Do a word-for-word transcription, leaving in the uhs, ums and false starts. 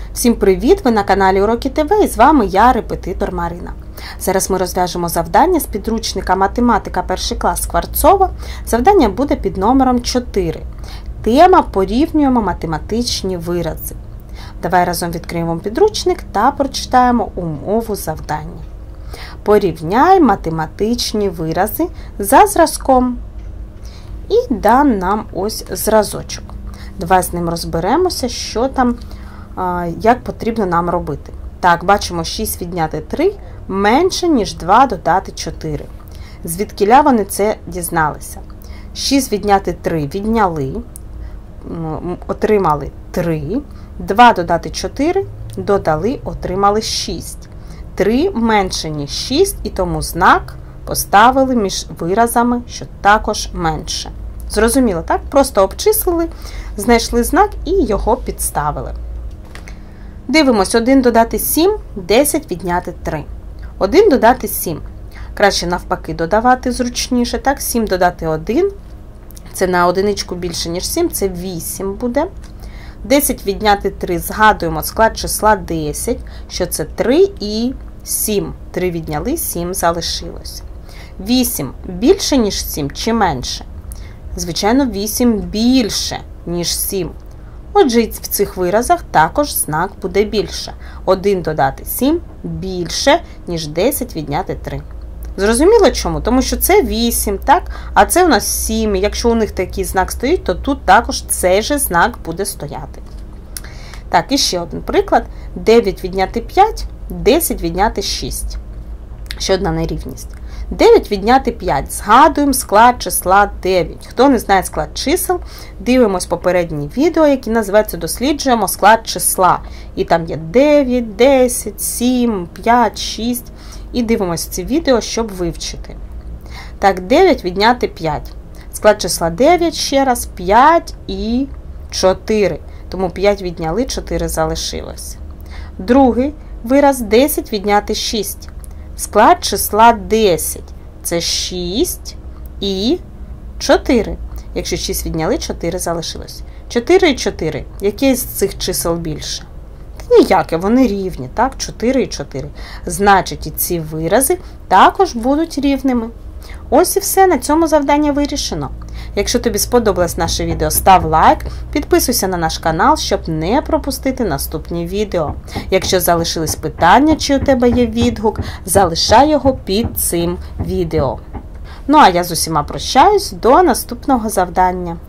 Всім привіт! Ви на каналі Уроки ТВ і з вами я, репетитор Марина. Зараз ми розв'яжемо завдання з підручника «Математика перший клас Скворцова». Завдання буде під номером чотири. Тема «Порівнюємо математичні вирази». Давай разом відкриємо підручник та прочитаємо умову завдання. Порівняй математичні вирази за зразком. І дан нам ось зразочок. Давай з ним розберемося, що там, як потрібно нам робити. Так, бачимо, шість відняти три менше, ніж два додати чотири. Звідкіля вони це дізналися? шість відняти три відняли, отримали три. два додати чотири додали, отримали шість. три менше, ніж шість, і тому знак поставили між виразами, що також менше. Зрозуміло, так? Просто обчислили, знайшли знак і його підставили. Дивимось, один додати сім, десять відняти три. один додати сім. Краще навпаки додавати зручніше, так? сім додати один, це на одиничку більше, ніж сім, це вісім буде. десять відняти три, згадуємо склад числа десять, що це три і сім. три відняли, сім залишилось. вісім більше, ніж сім чи менше? Звичайно, вісім більше, ніж сім. Отже, в цих виразах також знак буде більше. один додати сім більше, ніж десять відняти три. Зрозуміло чому? Тому що це вісім, так? А це у нас сім. Якщо у них такий знак стоїть, то тут також цей же знак буде стояти. Так, і ще один приклад. дев'ять відняти п'ять, десять відняти шість. Ще одна нерівність. дев'ять відняти п'ять. Згадуємо склад числа дев'ять. Хто не знає склад чисел, дивимось попереднє відео, яке називається «Досліджуємо склад числа». І там є дев'ять, десять, сім, п'ять, шість. І дивимось ці відео, щоб вивчити. Так, дев'ять відняти п'ять. Склад числа дев'ять, ще раз, п'ять і чотири. Тому п'ять відняли, чотири залишилось. Другий вираз десять відняти шість. Склад числа десять. Це шість і чотири. Якщо шість відняли, чотири залишилось. чотири і чотири. Яке з цих чисел більше? Ніяке, вони рівні, так? чотири і чотири. Значить, і ці вирази також будуть рівними. Ось і все, на цьому завдання вирішено. Якщо тобі сподобалось наше відео, став лайк, підписуйся на наш канал, щоб не пропустити наступні відео. Якщо залишились питання, чи у тебе є відгук, залишай його під цим відео. Ну а я з усіма прощаюсь, до наступного завдання.